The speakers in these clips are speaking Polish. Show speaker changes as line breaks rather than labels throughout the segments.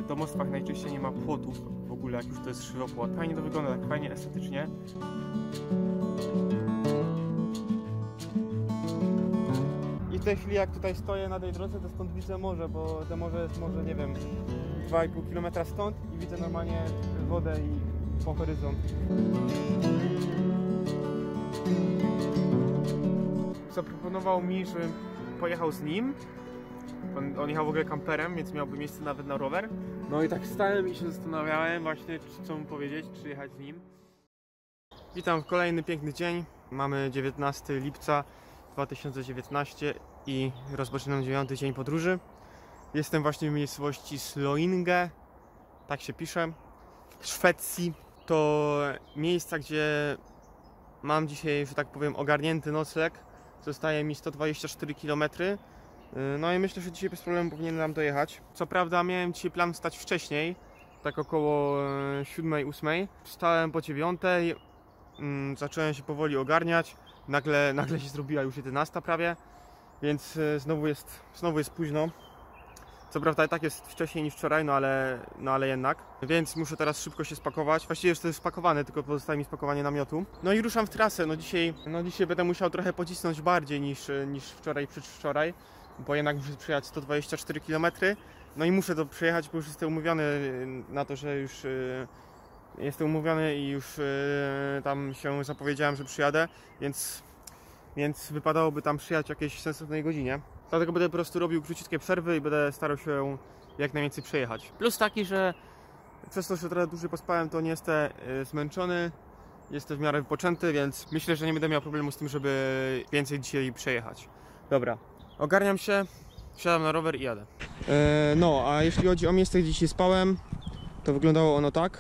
domostwach najczęściej nie ma płotów w ogóle, jak już to jest żywopłot. Fajnie to wygląda, tak fajnie estetycznie. I w tej chwili jak tutaj stoję na tej drodze, to stąd widzę morze, bo to morze jest może, nie wiem, 2,5 km stąd i widzę normalnie wodę i po horyzont. Zaproponował mi, żebym pojechał z nim. On jechał w ogóle kamperem, więc miałby miejsce nawet na rower. No i tak stałem i się zastanawiałem właśnie, co mu powiedzieć, czy jechać z nim. Witam w kolejny piękny dzień. Mamy 19 lipca 2019 i rozpoczynam 9. dzień podróży. Jestem właśnie w miejscowości Slöinge, tak się pisze, w Szwecji. To miejsca, gdzie mam dzisiaj, że tak powiem, ogarnięty nocleg. Zostaje mi 124 km. No i myślę, że dzisiaj bez problemu powinienem nam dojechać. Co prawda miałem dzisiaj plan wstać wcześniej, tak około 7-8. Wstałem po 9, zacząłem się powoli ogarniać. Nagle się zrobiła już 11 prawie, więc znowu jest późno. Co prawda i tak jest wcześniej niż wczoraj, no ale jednak. Więc muszę teraz szybko się spakować. Właściwie już to jest spakowane, tylko pozostaje mi spakowanie namiotu. No i ruszam w trasę. No dzisiaj będę musiał trochę pocisnąć bardziej niż wczoraj, przedwczoraj, bo jednak muszę przejechać 124 km. No i muszę to przejechać, bo już jestem umówiony na to, że już jestem umówiony i już tam się zapowiedziałem, że przyjadę, więc wypadałoby tam przyjechać w jakiejś sensownej godzinie. Dlatego będę po prostu robił króciutkie przerwy i będę starał się jak najwięcej przejechać. Plus taki, że przez to, że trochę dłużej pospałem, to nie jestem zmęczony, jestem w miarę wypoczęty, więc myślę, że nie będę miał problemu z tym, żeby więcej dzisiaj przejechać. Dobra, ogarniam się, wsiadam na rower i jadę. No, a jeśli chodzi o miejsce, gdzie dzisiaj spałem, to wyglądało ono tak.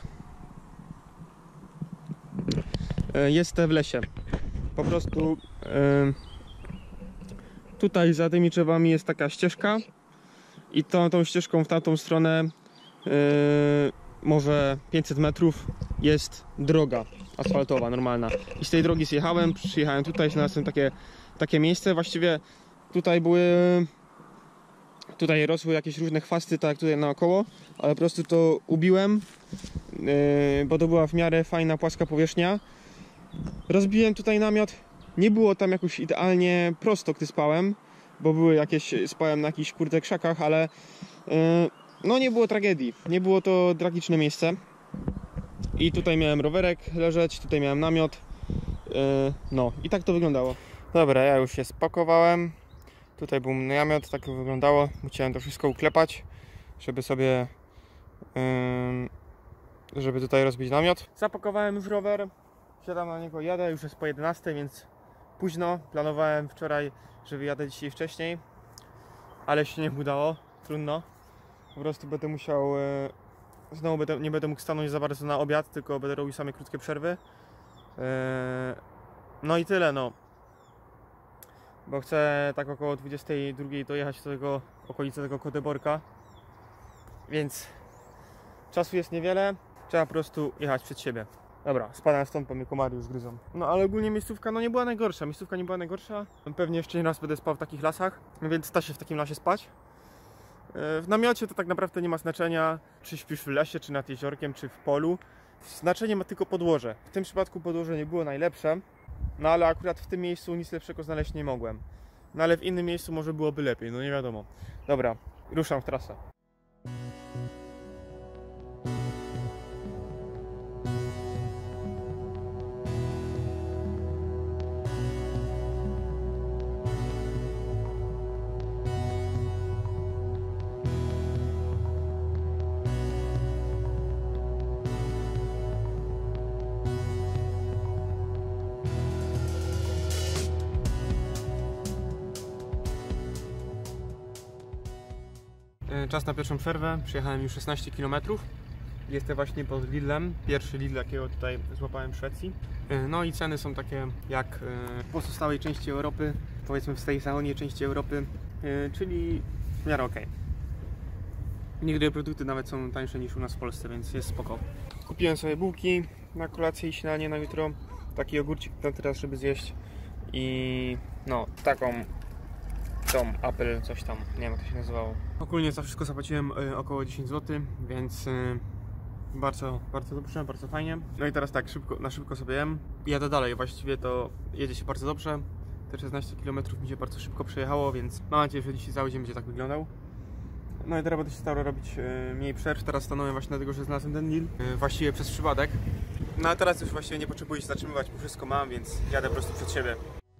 Jestem w lesie. Po prostu tutaj za tymi drzewami jest taka ścieżka i tą ścieżką w tamtą stronę może 500 metrów jest droga asfaltowa, normalna. I z tej drogi zjechałem, przyjechałem tutaj, znalazłem takie miejsce. Właściwie tutaj rosły jakieś różne chwasty, tak jak tutaj naokoło, ale po prostu to ubiłem, bo to była w miarę fajna, płaska powierzchnia. Rozbiłem tutaj namiot. Nie było tam jakoś idealnie prosto, gdy spałem, bo spałem na jakichś krzakach, ale no nie było tragedii. Nie było to tragiczne miejsce. I tutaj miałem rowerek leżeć, tutaj miałem namiot. No i tak to wyglądało. Dobra, ja już się spakowałem. Tutaj był namiot, tak to wyglądało. Musiałem to wszystko uklepać, żeby tutaj rozbić namiot. Zapakowałem już rower. Siadam na niego, jadę, już jest po 11, więc późno. Planowałem wczoraj, że wyjadę dzisiaj wcześniej, ale się nie udało, trudno. Po prostu będę musiał, nie będę mógł stanąć za bardzo na obiad, tylko będę robił same krótkie przerwy. No i tyle, no. Bo chcę tak około 22 dojechać do okolicy tego Göteborga, więc czasu jest niewiele, trzeba po prostu jechać przed siebie. Dobra, spadam stąd, bo mnie komary już gryzą. No ale ogólnie miejscówka nie była najgorsza. Pewnie jeszcze nie raz będę spał w takich lasach, więc da się w takim lasie spać. W namiocie to tak naprawdę nie ma znaczenia, czy śpisz w lesie, czy nad jeziorkiem, czy w polu. Znaczenie ma tylko podłoże. W tym przypadku podłoże nie było najlepsze, no ale akurat w tym miejscu nic lepszego znaleźć nie mogłem. No ale w innym miejscu może byłoby lepiej, no nie wiadomo. Dobra, ruszam w trasę. Czas na pierwszą przerwę, przejechałem już 16 km. Jestem właśnie pod Lidlem, pierwszy Lidl, jakiego tutaj złapałem w Szwecji. No i ceny są takie jak w pozostałej części Europy, powiedzmy w tej zachodniej części Europy, czyli w miarę ok. Niektóre produkty nawet są tańsze niż u nas w Polsce, więc jest spoko. Kupiłem sobie bułki na kolację i śniadanie na jutro, taki jogurcik na teraz, żeby zjeść i no taką tą Apple, coś tam, nie wiem jak to się nazywało. Ogólnie za wszystko zapłaciłem około 10 zł, więc bardzo dobrze, bardzo fajnie. No i teraz tak, na szybko sobie jem. Jadę dalej, właściwie to jedzie się bardzo dobrze. Te 16 km mi się bardzo szybko przejechało, więc mam nadzieję, że dzisiaj cały dzień będzie tak wyglądał. No i teraz będę się starał robić mniej przerw. Teraz stanąłem właśnie dlatego, że znalazłem ten deal. Właściwie przez przypadek. No a teraz już właściwie nie potrzebuję się zatrzymywać, bo wszystko mam, więc jadę po prostu przed siebie.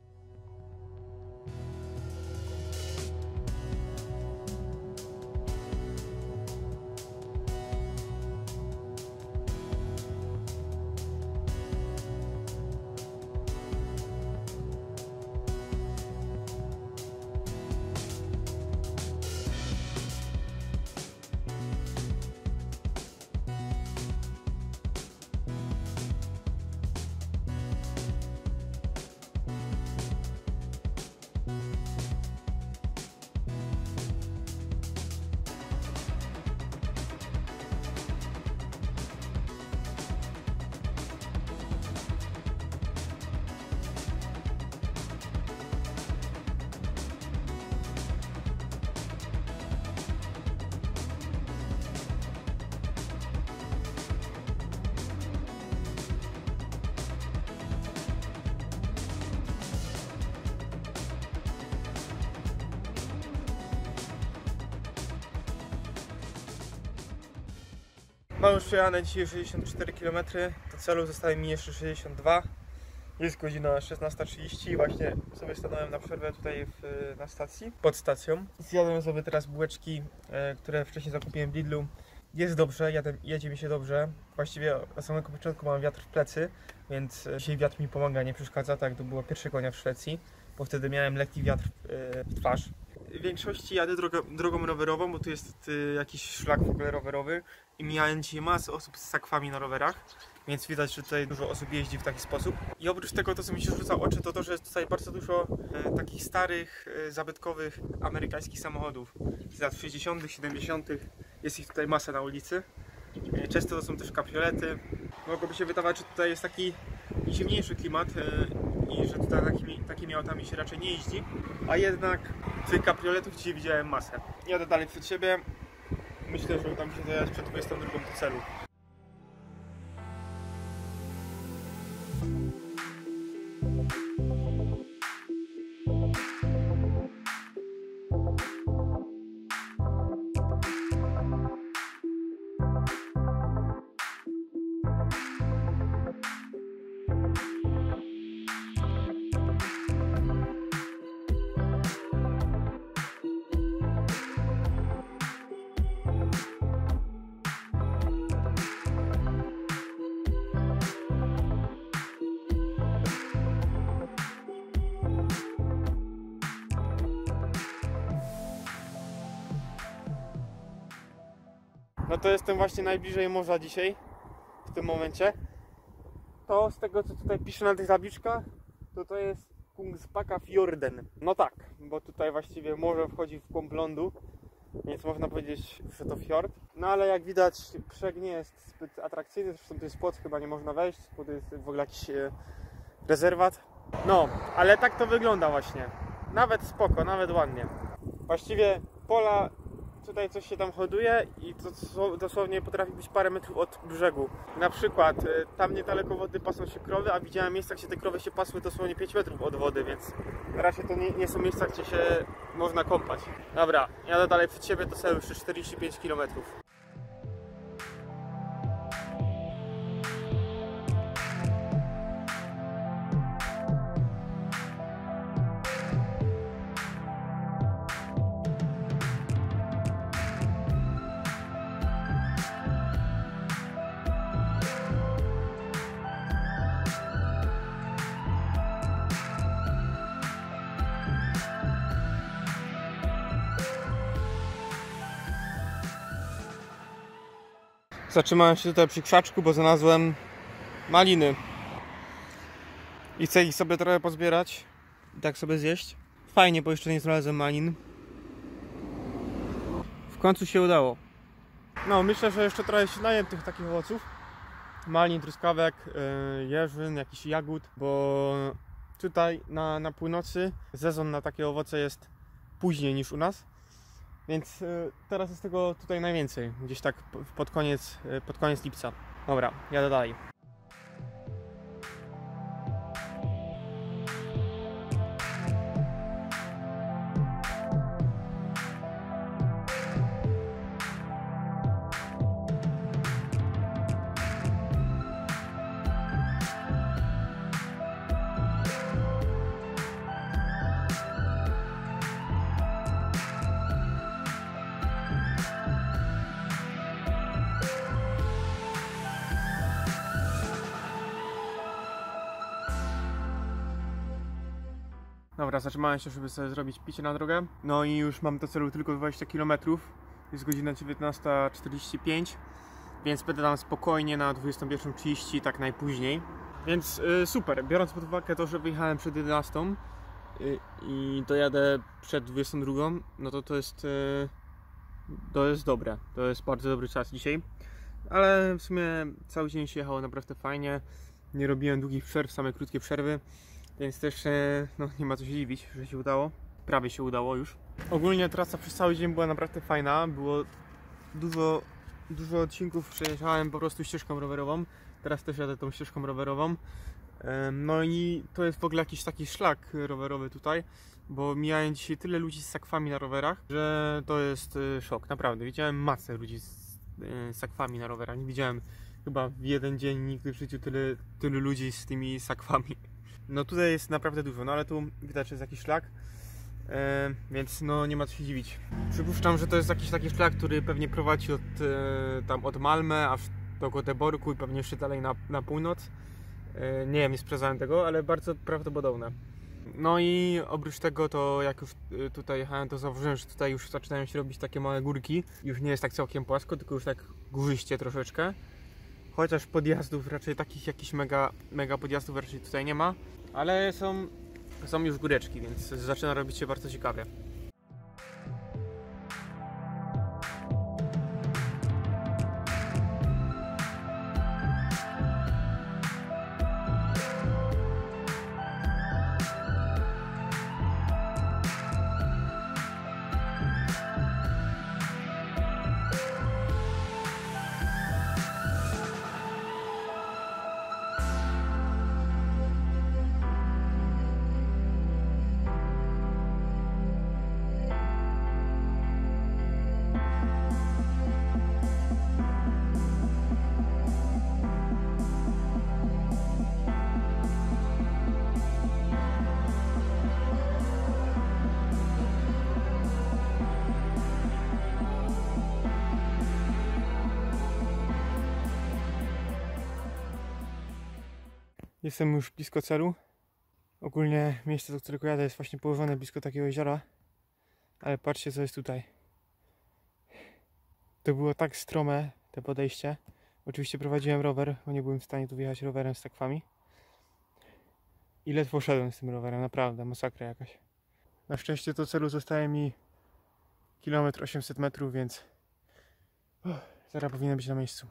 Mam już przejechane dzisiaj 64 km, do celu zostaje mi jeszcze 62. Jest godzina 16:30 i właśnie sobie stanąłem na przerwę tutaj na stacji, pod stacją. Zjadłem sobie teraz bułeczki, które wcześniej zakupiłem w Lidlu. Jest dobrze, jedzie mi się dobrze. Właściwie od samego początku mam wiatr w plecy, więc dzisiaj wiatr mi pomaga, nie przeszkadza, tak to było pierwszego dnia w Szwecji, bo wtedy miałem lekki wiatr w twarz. W większości jadę drogą rowerową, bo tu jest jakiś szlak w ogóle rowerowy i mijałem dzisiaj masę osób z sakwami na rowerach, więc widać, że tutaj dużo osób jeździ w taki sposób. I oprócz tego to, co mi się rzuca w oczy, to że jest tutaj bardzo dużo takich starych, zabytkowych amerykańskich samochodów z lat 60., 70. Jest ich tutaj masa na ulicy. Często to są też kabriolety. Mogłoby się wydawać, że tutaj jest taki zimniejszy klimat i że tutaj takimi autami się raczej nie jeździ, a jednak tych kabrioletów dzisiaj widziałem masę. Jadę dalej przed siebie. Myślę, że uda mi się dojechać przed 22 do celu. No to jestem właśnie najbliżej morza dzisiaj, w tym momencie. To z tego, co tutaj pisze na tych tabliczkach, to jest Kungsbacka Fjorden. No tak, bo tutaj właściwie morze wchodzi w głąb lądu, więc można powiedzieć, że to fiord. No ale jak widać, brzeg nie jest zbyt atrakcyjny, zresztą to jest płot, chyba nie można wejść, bo to jest w ogóle jakiś rezerwat. No, ale tak to wygląda właśnie. Nawet spoko, nawet ładnie. Właściwie pola, tutaj coś się tam hoduje i to dosłownie potrafi być parę metrów od brzegu. Na przykład tam niedaleko wody pasą się krowy, a widziałem miejsca, gdzie te krowy się pasły dosłownie 5 metrów od wody, więc raczej to nie są miejsca, gdzie się można kąpać. Dobra, jadę dalej przed siebie, to sobie już 45 km. Zatrzymałem się tutaj przy krzaczku, bo znalazłem maliny i chcę ich sobie trochę pozbierać i tak sobie zjeść. Fajnie, bo jeszcze nie znalazłem malin. W końcu się udało. No, myślę, że jeszcze trochę się najem tych takich owoców. Malin, truskawek, jeżyn, jakichś jagód, bo tutaj na północy sezon na takie owoce jest później niż u nas. Więc teraz jest tego tutaj najwięcej, gdzieś tak pod koniec lipca. Dobra, jadę dalej. Dobra, zatrzymałem się, żeby sobie zrobić picie na drogę. No i już mam do celu tylko 20 km. Jest godzina 19:45, więc będę tam spokojnie na 21:30, tak najpóźniej. Więc super, biorąc pod uwagę to, że wyjechałem przed 11 i dojadę przed 22, no to jest dobre. To jest bardzo dobry czas dzisiaj. Ale w sumie cały dzień się jechało naprawdę fajnie. Nie robiłem długich przerw, same krótkie przerwy. Więc też no, nie ma co się dziwić, że się udało. Prawie się udało już. Ogólnie trasa przez cały dzień była naprawdę fajna. Było dużo odcinków, przejechałem po prostu ścieżką rowerową. Teraz też jadę tą ścieżką rowerową. No i to jest w ogóle jakiś taki szlak rowerowy tutaj, bo mijają dzisiaj tyle ludzi z sakwami na rowerach, że to jest szok, naprawdę. Widziałem masę ludzi z sakwami na rowerach. Nie widziałem chyba w jeden dzień nigdy w życiu tylu ludzi z tymi sakwami. No tutaj jest naprawdę dużo, no ale tu widać, że jest jakiś szlak, więc no nie ma co się dziwić. Przypuszczam, że to jest jakiś taki szlak, który pewnie prowadzi od Malmö aż do Göteborgu i pewnie jeszcze dalej na północ. Nie wiem, nie sprawdzałem tego, ale bardzo prawdopodobne. No i oprócz tego, to jak już tutaj jechałem, to zauważyłem, że tutaj już zaczynają się robić takie małe górki. Już nie jest tak całkiem płasko, tylko już tak górzyście troszeczkę. Chociaż podjazdów raczej takich jakichś mega podjazdów raczej tutaj nie ma. Ale są już góreczki, więc zaczyna robić się bardzo ciekawie. Jestem już blisko celu. Ogólnie miejsce, do którego jadę, jest właśnie położone blisko takiego jeziora. Ale patrzcie, co jest tutaj. To było tak strome, te podejście. Oczywiście prowadziłem rower, bo nie byłem w stanie tu wjechać rowerem z sakwami. I ledwo szedłem z tym rowerem, naprawdę, masakra jakaś. Na szczęście do celu zostaje mi 800 metrów, więc zaraz powinienem być na miejscu.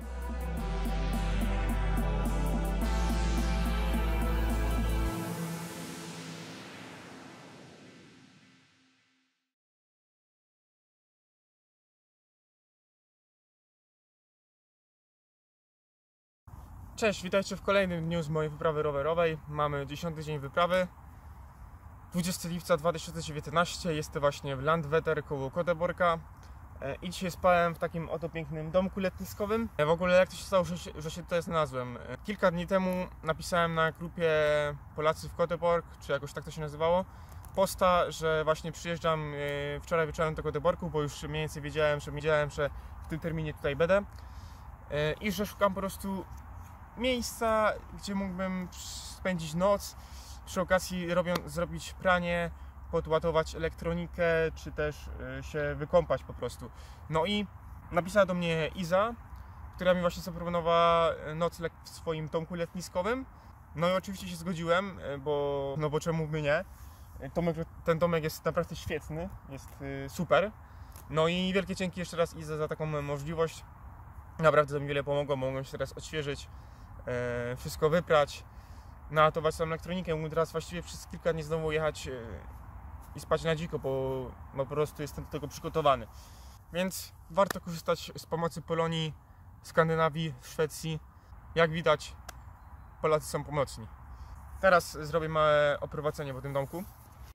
Cześć, witajcie w kolejnym dniu z mojej wyprawy rowerowej. Mamy 10. dzień wyprawy. 20 lipca 2019. Jestem właśnie w Landvetter koło Göteborga. I dzisiaj spałem w takim oto pięknym domku letniskowym. W ogóle jak to się stało, że się tutaj znalazłem? Kilka dni temu napisałem na grupie Polacy w Göteborg, czy jakoś tak to się nazywało, posta, że właśnie przyjeżdżam wczoraj wieczorem do Göteborgu, bo już mniej więcej wiedziałem, że w tym terminie tutaj będę. I że szukam po prostu miejsca, gdzie mógłbym spędzić noc, przy okazji zrobić pranie, podładować elektronikę, czy też się wykąpać po prostu. No i napisała do mnie Iza, która mi właśnie zaproponowała nocleg w swoim domku letniskowym. No i oczywiście się zgodziłem, bo czemu by nie. Ten domek jest naprawdę świetny, jest super. No i wielkie dzięki jeszcze raz Iza za taką możliwość. Naprawdę to mi wiele pomogło, mogłem się teraz odświeżyć, wszystko wyprać, nalatować tam elektronikę. Mógł teraz właściwie przez kilka dni znowu jechać i spać na dziko, bo po prostu jestem do tego przygotowany. Więc warto korzystać z pomocy Polonii, Skandynawii, Szwecji. Jak widać, Polacy są pomocni. Teraz zrobię małe oprowadzenie po tym domku.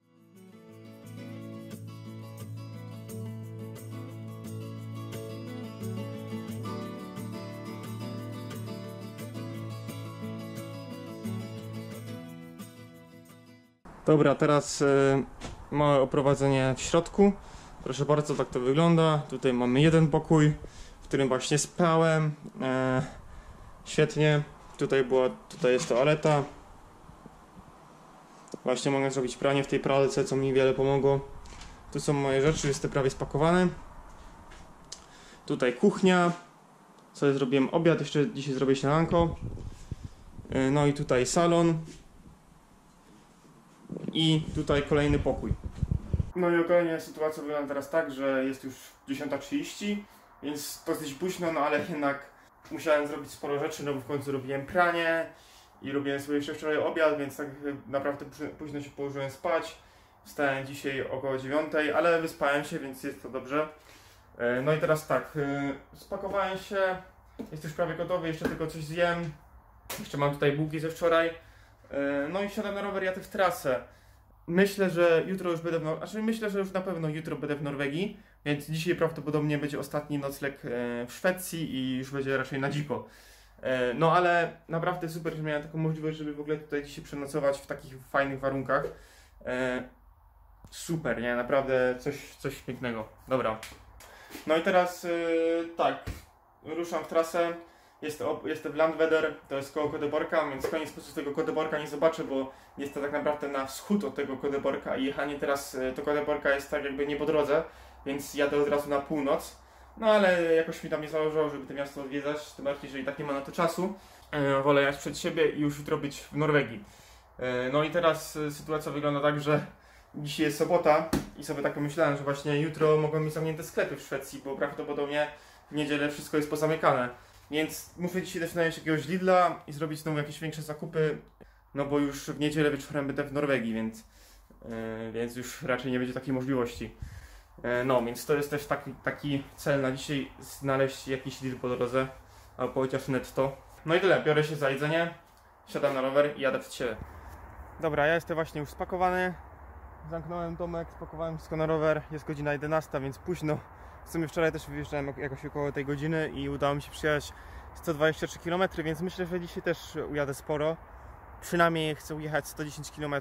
Dobra, teraz małe oprowadzenie w środku. Proszę bardzo, tak to wygląda. Tutaj mamy jeden pokój, w którym właśnie spałem. Świetnie. Tutaj jest toaleta. Właśnie mogę zrobić pranie w tej pralce, co mi wiele pomogło. Tu są moje rzeczy, jestem prawie spakowany. Tutaj kuchnia. Sobie zrobiłem obiad, jeszcze dzisiaj zrobię śniadanko. No i tutaj salon. I tutaj kolejny pokój. No i ogólnie sytuacja wygląda teraz tak, że jest już 10:30, więc dosyć późno, no ale jednak musiałem zrobić sporo rzeczy, no bo w końcu robiłem pranie i robiłem sobie jeszcze wczoraj obiad, więc tak naprawdę późno się położyłem spać. Wstałem dzisiaj około 9:00, ale wyspałem się, więc jest to dobrze. No i teraz tak, spakowałem się, jest już prawie gotowy, jeszcze tylko coś zjem. Jeszcze mam tutaj bułki ze wczoraj. No i siadam na rower, jadę w trasę. Myślę, że jutro już będę myślę, że już na pewno jutro będę w Norwegii, więc dzisiaj prawdopodobnie będzie ostatni nocleg w Szwecji i już będzie raczej na dziko. No ale naprawdę super, że miałem taką możliwość, żeby w ogóle tutaj dzisiaj przenocować w takich fajnych warunkach. Super, nie? Naprawdę coś pięknego. Dobra. No i teraz tak, ruszam w trasę. Jestem w Landweder, to jest koło Göteborga, więc w koniec końców tego Göteborga nie zobaczę, bo jest to tak naprawdę na wschód od tego Göteborga i jechanie teraz do Göteborga jest tak jakby nie po drodze, więc jadę od razu na północ. No ale jakoś mi tam nie zależało, żeby to miasto odwiedzać, tym bardziej, że i tak nie ma na to czasu. Wolę jechać przed siebie i już jutro być w Norwegii. No i teraz sytuacja wygląda tak, że dzisiaj jest sobota i sobie tak pomyślałem, że właśnie jutro mogą mieć zamknięte sklepy w Szwecji, bo prawdopodobnie w niedzielę wszystko jest pozamykane. Więc muszę dzisiaj też znaleźć jakiegoś Lidla i zrobić znowu jakieś większe zakupy, no bo już w niedzielę wieczorem będę w Norwegii, więc już raczej nie będzie takiej możliwości. No, więc to jest też taki cel na dzisiaj, znaleźć jakiś Lidl po drodze, albo chociaż netto. No i tyle, biorę się za jedzenie, siadam na rower i jadę przed siebie. Dobra, ja jestem właśnie już spakowany, zamknąłem domek, spakowałem wszystko na rower, jest godzina 11, więc późno. W sumie wczoraj też wyjeżdżałem jakoś około tej godziny i udało mi się przejechać 123 km, więc myślę, że dzisiaj też ujadę sporo. Przynajmniej chcę ujechać 110 km.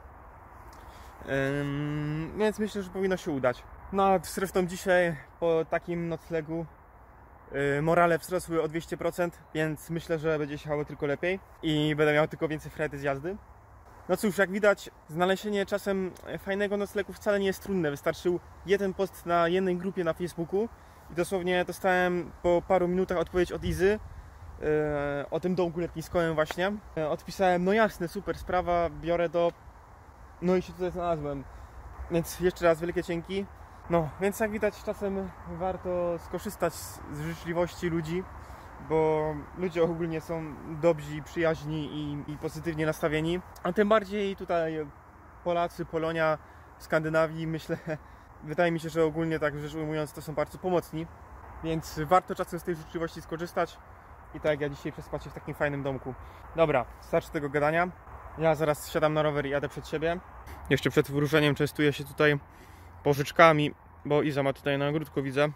Więc myślę, że powinno się udać. No a zresztą dzisiaj po takim noclegu morale wzrosły o 200%, więc myślę, że będzie się jechało tylko lepiej i będę miał tylko więcej frajdy z jazdy. No cóż, jak widać, znalezienie czasem fajnego noclegu wcale nie jest trudne. Wystarczył jeden post na jednej grupie na Facebooku i dosłownie dostałem po paru minutach odpowiedź od Izy o tym domku letniskowym właśnie. Odpisałem, no jasne, super sprawa, biorę to. No i się tutaj znalazłem. Więc jeszcze raz wielkie dzięki. No, więc jak widać, czasem warto skorzystać z życzliwości ludzi, bo ludzie ogólnie są dobrzy, przyjaźni i pozytywnie nastawieni. A tym bardziej tutaj Polacy, Polonia, Skandynawii, myślę, wydaje mi się, że ogólnie tak rzecz ujmując to są bardzo pomocni. Więc warto czasem z tej życzliwości skorzystać i tak jak ja dzisiaj przespać się w takim fajnym domku. Dobra, starczy tego gadania. Ja zaraz siadam na rower i jadę przed siebie. Jeszcze przed wyruszeniem częstuję się tutaj pożyczkami, bo Iza ma tutaj na ogródku, widzę.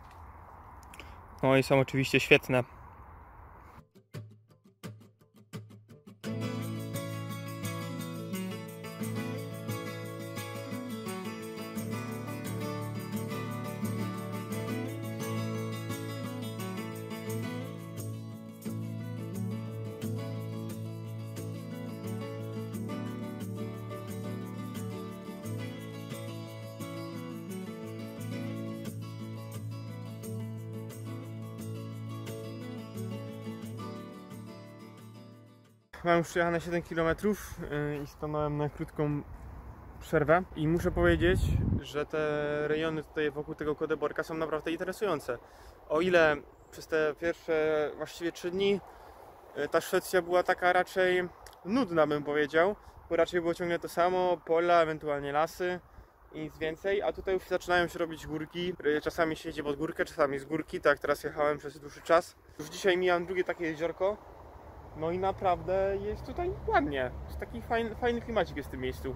No i są oczywiście świetne. Mam już przejechane 7 km i stanąłem na krótką przerwę i muszę powiedzieć, że te rejony tutaj wokół tego Göteborga są naprawdę interesujące. O ile przez te pierwsze właściwie 3 dni ta Szwecja była taka raczej nudna, bym powiedział, bo raczej było ciągle to samo, pola, ewentualnie lasy, i nic więcej, a tutaj już zaczynają się robić górki. Czasami się jedzie pod górkę, czasami z górki, tak teraz jechałem przez dłuższy czas. Już dzisiaj mijam drugie takie jeziorko. No i naprawdę jest tutaj ładnie. Jest taki fajny klimacik jest w tym miejscu.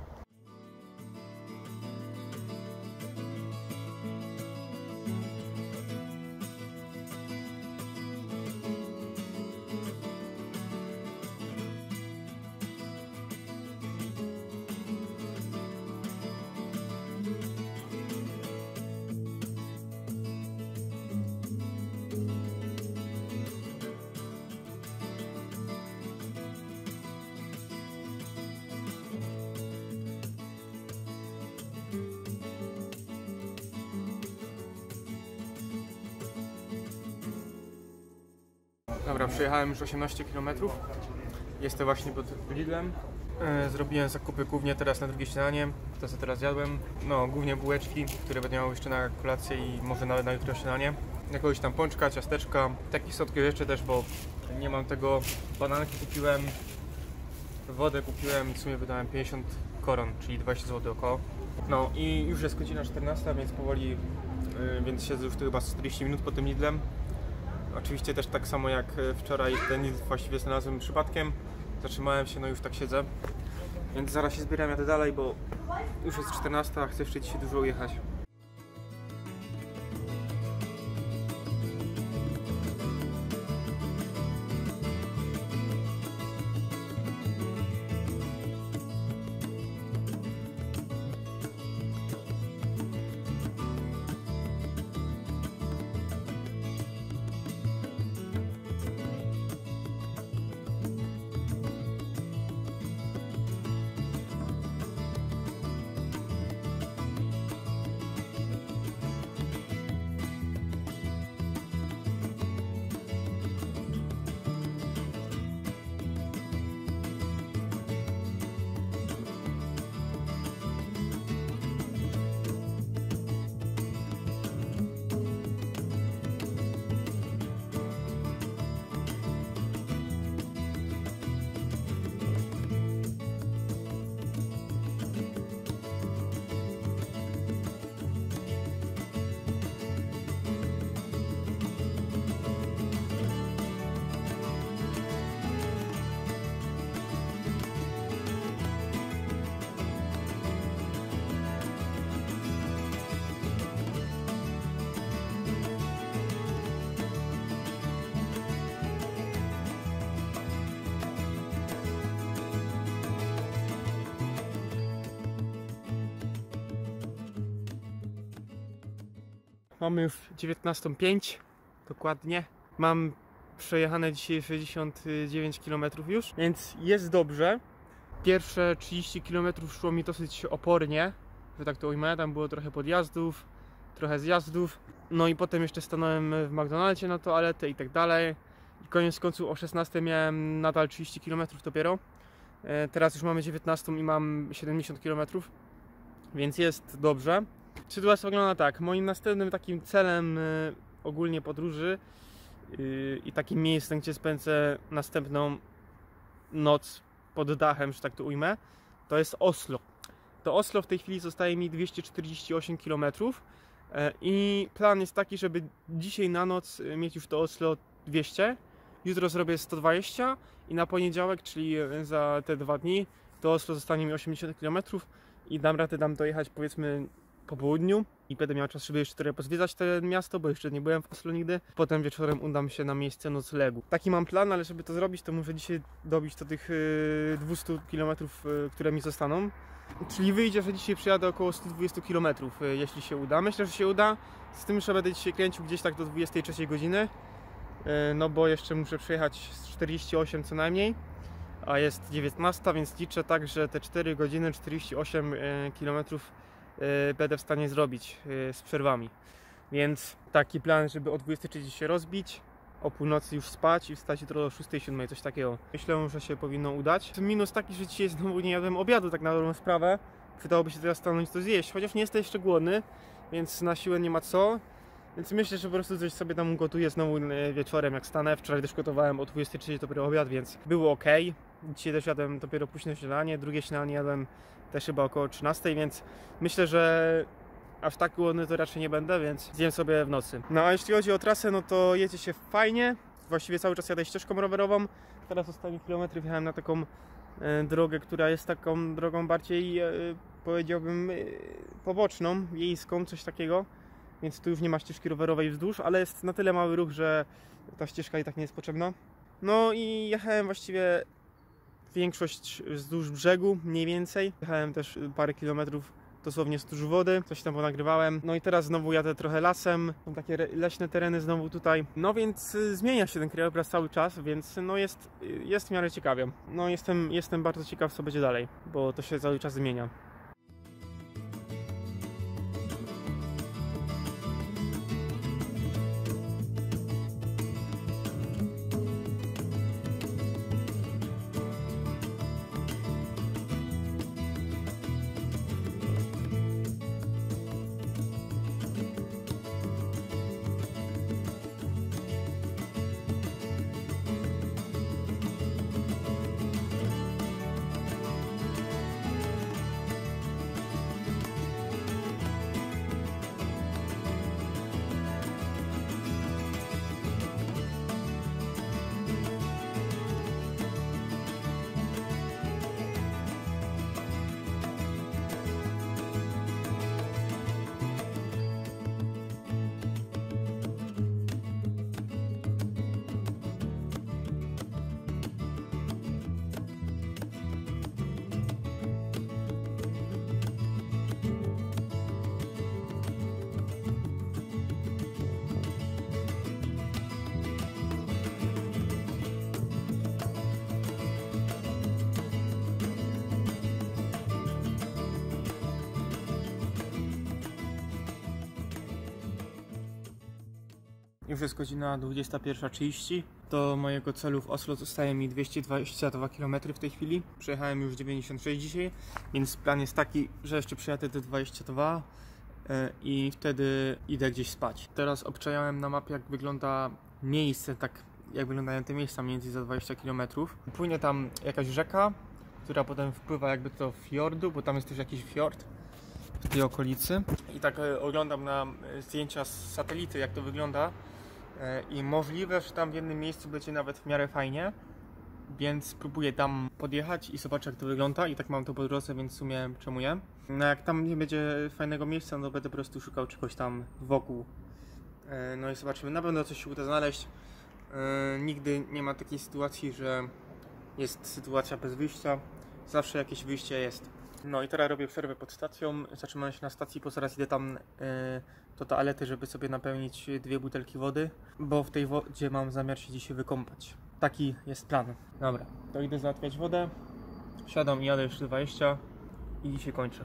Dobra, przejechałem już 18 km. Jestem właśnie pod Lidlem. Zrobiłem zakupy głównie teraz na drugie śniadanie. To co teraz jadłem. No, głównie bułeczki, które będę miał jeszcze na kolację i może nawet na jutro śniadanie. Jakiegoś tam pączka, ciasteczka, takich słodkich rzeczy też, bo nie mam tego. Bananki kupiłem, wodę kupiłem i w sumie wydałem 50 koron, czyli 20 zł około. No i już jest godzina 14, więc powoli, więc siedzę już tu chyba 40 minut po tym Lidlem. Oczywiście też tak samo jak wczoraj ten Lidl właściwie znalazłem przypadkiem. Zatrzymałem się, no już tak siedzę. Więc zaraz się zbieram, jadę dalej, bo już jest 14, a chcę jeszcze dzisiaj dużo ujechać. Mamy już 19:05 dokładnie. Mam przejechane dzisiaj 69 km już, więc jest dobrze. Pierwsze 30 km szło mi dosyć opornie, że tak to ujmę. Tam było trochę podjazdów, trochę zjazdów. No i potem jeszcze stanąłem w McDonaldzie na toaletę i tak dalej. I koniec końców o 16 miałem nadal 30 km dopiero. Teraz już mamy 19 i mam 70 km, więc jest dobrze. Sytuacja wygląda tak. Moim następnym takim celem ogólnie podróży i takim miejscem, gdzie spędzę następną noc pod dachem, że tak to ujmę, to jest Oslo. To Oslo w tej chwili zostaje mi 248 km i plan jest taki, żeby dzisiaj na noc mieć już to Oslo 200, jutro zrobię 120 i na poniedziałek, czyli za te 2 dni, to Oslo zostanie mi 80 km i dam radę tam dojechać powiedzmy po południu i będę miał czas, żeby jeszcze trochę pozwiedzać to miasto, bo jeszcze nie byłem w Oslo nigdy. Potem wieczorem udam się na miejsce noclegu. Taki mam plan, ale żeby to zrobić, to muszę dzisiaj dobić do tych 200 km, które mi zostaną. Czyli wyjdzie, że dzisiaj przyjadę około 120 km, jeśli się uda. Myślę, że się uda, z tym, że będę dzisiaj kręcił gdzieś tak do 23 godziny, no bo jeszcze muszę przejechać 48 co najmniej, a jest 19, więc liczę tak, że te 4 godziny, 48 km będę w stanie zrobić z przerwami. Więc taki plan, żeby o 23 się rozbić, o północy już spać i wstać jutro o 6-7, coś takiego. Myślę, że się powinno udać. Minus taki, że dzisiaj znowu nie jadłem obiadu, tak na dobrą sprawę. Przydałoby się teraz stanąć to zjeść, chociaż nie jestem jeszcze głodny, więc na siłę nie ma co. Więc myślę, że po prostu coś sobie tam ugotuję znowu wieczorem jak stanę. Wczoraj też gotowałem o 23 dopiero obiad, więc było ok. Dzisiaj też jadłem dopiero późne śniadanie, drugie śniadanie jadłem też chyba około 13, więc myślę, że aż tak głodny to raczej nie będę, więc zjem sobie w nocy. No a jeśli chodzi o trasę, no to jedzie się fajnie. Właściwie cały czas jadę ścieżką rowerową. Teraz ostatni kilometr wjechałem na taką drogę, która jest taką drogą bardziej, powiedziałbym, poboczną, wiejską, coś takiego. Więc tu już nie ma ścieżki rowerowej wzdłuż, ale jest na tyle mały ruch, że ta ścieżka i tak nie jest potrzebna. No i jechałem właściwie większość wzdłuż brzegu, mniej więcej. Jechałem też parę kilometrów dosłownie wzdłuż wody, coś tam ponagrywałem. No i teraz znowu jadę trochę lasem, są takie leśne tereny znowu tutaj. No więc zmienia się ten krajobraz cały czas, więc no jest w miarę ciekawie. No jestem bardzo ciekaw, co będzie dalej, bo to się cały czas zmienia. Już jest godzina 21:30. Do mojego celu w Oslo zostaje mi 222 km w tej chwili. Przejechałem już 96 dzisiaj, więc plan jest taki, że jeszcze przejadę te 22 i wtedy idę gdzieś spać. Teraz obczajałem na mapie, jak wygląda miejsce, tak jak wyglądają te miejsca mniej więcej za 20 km. Płynie tam jakaś rzeka, która potem wpływa jakby do fiordu, bo tam jest też jakiś fiord w tej okolicy. I tak oglądam na zdjęcia z satelity, jak to wygląda. I możliwe, że tam w jednym miejscu będzie nawet w miarę fajnie, więc spróbuję tam podjechać i zobaczę, jak to wygląda. I tak mam to po drodze, więc w sumie czemu nie. No jak tam nie będzie fajnego miejsca, no będę po prostu szukał czegoś tam wokół. No i zobaczymy, na pewno coś się uda znaleźć. Nigdy nie ma takiej sytuacji, że jest sytuacja bez wyjścia. Zawsze jakieś wyjście jest. No i teraz robię przerwę pod stacją. Zatrzymałem się na stacji, bo zaraz idę tam do toalety, żeby sobie napełnić 2 butelki wody, bo w tej wodzie mam zamiar się dzisiaj wykąpać. Taki jest plan. Dobra, to idę załatwiać wodę. Siadam i jadę jeszcze 20 i dzisiaj kończę.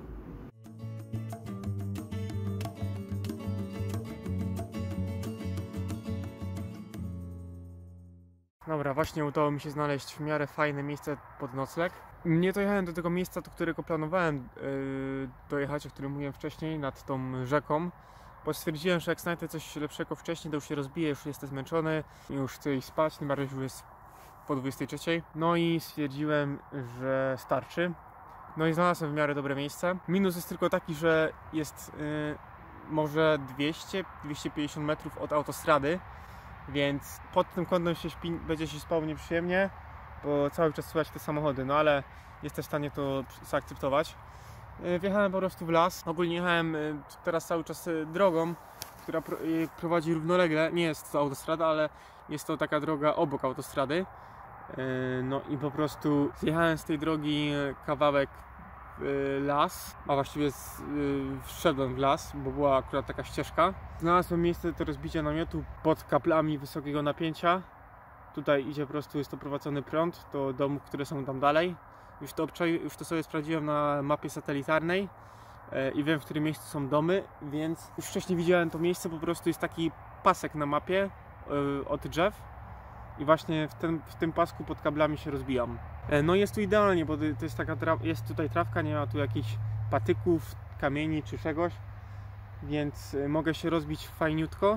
Dobra, właśnie udało mi się znaleźć w miarę fajne miejsce pod nocleg. Nie dojechałem do tego miejsca, do którego planowałem dojechać, o którym mówiłem wcześniej, nad tą rzeką, bo stwierdziłem, że jak znajdę coś lepszego wcześniej, to już się rozbiję, już jestem zmęczony, już chcę iść spać, tym bardziej, że już jest po 23. No i stwierdziłem, że starczy. No i znalazłem w miarę dobre miejsce. Minus jest tylko taki, że jest może 200-250 metrów od autostrady, więc pod tym kątem będzie się spało nieprzyjemnie, bo cały czas słychać te samochody, no ale jestem w stanie to zaakceptować. Wjechałem po prostu w las. Ogólnie jechałem teraz cały czas drogą, która prowadzi równolegle. Nie jest to autostrada, ale jest to taka droga obok autostrady. No i po prostu zjechałem z tej drogi kawałek w las, a właściwie wszedłem w las, bo była akurat taka ścieżka. Znalazłem miejsce do rozbicia namiotu pod kablami wysokiego napięcia. Tutaj idzie po prostu, jest to prowadzony prąd do domów, które są tam dalej. Już to sobie sprawdziłem na mapie satelitarnej i wiem, w którym miejscu są domy, więc już wcześniej widziałem to miejsce, po prostu jest taki pasek na mapie od drzew i właśnie w tym pasku pod kablami się rozbijam. No jest tu idealnie, bo to jest jest tutaj trawka, nie ma tu jakichś patyków, kamieni czy czegoś, więc mogę się rozbić fajniutko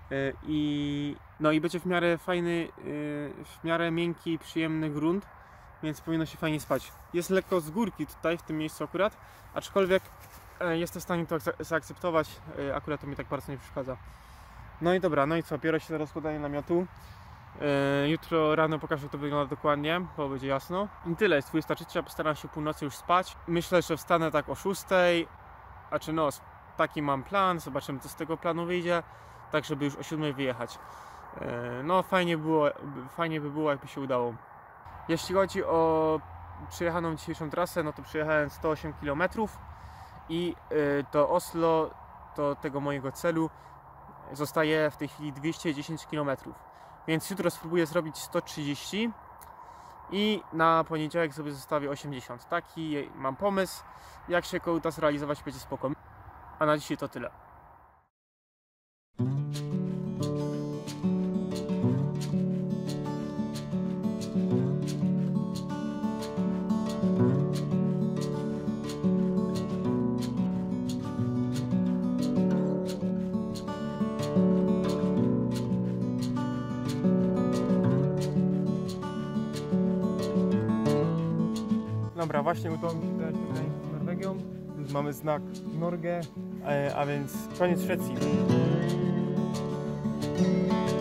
i będzie w miarę fajny, w miarę miękki, przyjemny grunt, więc powinno się fajnie spać. Jest lekko z górki tutaj, w tym miejscu akurat, aczkolwiek jestem w stanie to zaakceptować, akurat to mi tak bardzo nie przeszkadza. No i dobra, no i co, biorę się za rozkładanie namiotu. Jutro rano pokażę, jak to wygląda dokładnie, bo będzie jasno. I tyle, jest 23, postaram się północy już spać. Myślę, że wstanę tak o 6, znaczy no, taki mam plan, zobaczymy co z tego planu wyjdzie, tak żeby już o 7 wyjechać. No fajnie by było, jakby się udało. Jeśli chodzi o przejechaną dzisiejszą trasę, no to przejechałem 108 km i do Oslo, do tego mojego celu, zostaje w tej chwili 210 km. Więc jutro spróbuję zrobić 130 i na poniedziałek sobie zostawię 80. Taki mam pomysł. Jak się go uda zrealizować, będzie spoko. A na dzisiaj to tyle. Dobra, właśnie udało mi się dać granicy z Norwegią. Już mamy znak Norge, a więc koniec Szwecji.